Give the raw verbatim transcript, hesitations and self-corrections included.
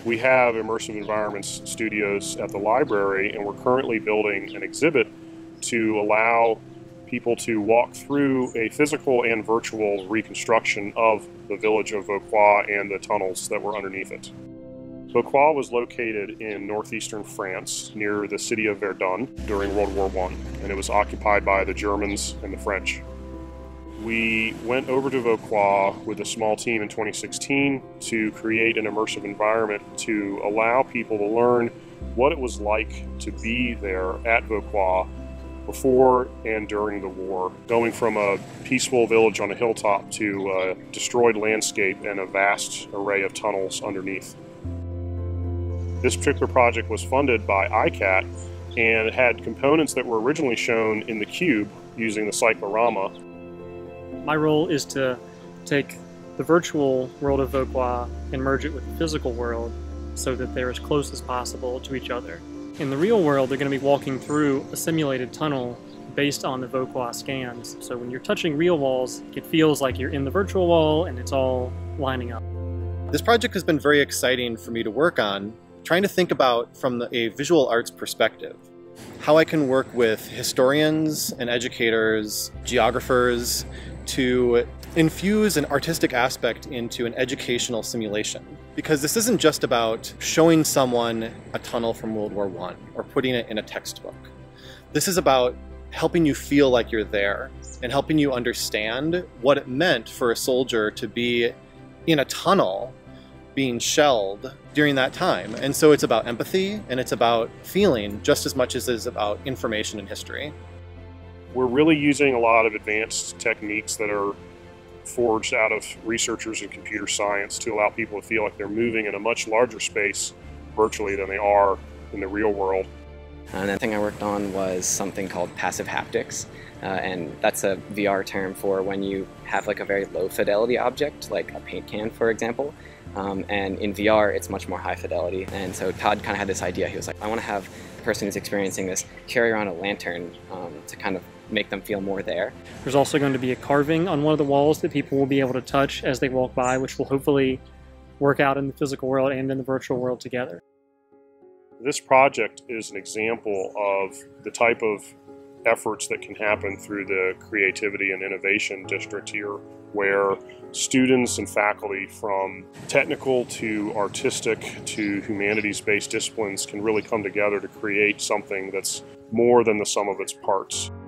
We have immersive environments studios at the library, and we're currently building an exhibit to allow people to walk through a physical and virtual reconstruction of the village of Vauquois and the tunnels that were underneath it. Vauquois was located in northeastern France near the city of Verdun during World War One, and it was occupied by the Germans and the French. We went over to Vauquois with a small team in twenty sixteen to create an immersive environment to allow people to learn what it was like to be there at Vauquois before and during the war, going from a peaceful village on a hilltop to a destroyed landscape and a vast array of tunnels underneath. This particular project was funded by I CAT and it had components that were originally shown in the cube using the cyclorama. My role is to take the virtual world of Vauquois and merge it with the physical world so that they're as close as possible to each other. In the real world, they're going to be walking through a simulated tunnel based on the Vauquois scans. So when you're touching real walls, it feels like you're in the virtual wall and it's all lining up. This project has been very exciting for me to work on, trying to think about from the, a visual arts perspective, how I can work with historians and educators, geographers, to infuse an artistic aspect into an educational simulation. Because this isn't just about showing someone a tunnel from World War One or putting it in a textbook. This is about helping you feel like you're there and helping you understand what it meant for a soldier to be in a tunnel being shelled during that time. And so it's about empathy and it's about feeling just as much as it is about information and history. We're really using a lot of advanced techniques that are forged out of researchers in computer science to allow people to feel like they're moving in a much larger space virtually than they are in the real world. Another thing I worked on was something called passive haptics, uh, and that's a V R term for when you have like a very low fidelity object, like a paint can, for example. Um, and in V R, it's much more high fidelity. And so Todd kind of had this idea. He was like, I want to have the person who's experiencing this carry around a lantern um, to kind of make them feel more there. There's also going to be a carving on one of the walls that people will be able to touch as they walk by, which will hopefully work out in the physical world and in the virtual world together. This project is an example of the type of efforts that can happen through the Creativity and Innovation District here, where students and faculty from technical to artistic to humanities-based disciplines can really come together to create something that's more than the sum of its parts.